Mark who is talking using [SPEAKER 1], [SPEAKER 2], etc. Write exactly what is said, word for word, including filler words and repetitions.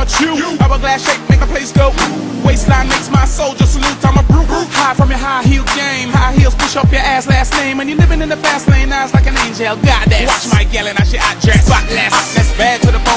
[SPEAKER 1] about you? Hourglass shape make a place go. Waistline makes my soldier salute. I'm a brute. High from your high heel game. High heels push up your ass last name. And you're living in the fast lane. Eyes like an angel. Goddess. Watch my yelling. I shit I dress. Spotless. Hotness bad to the bone.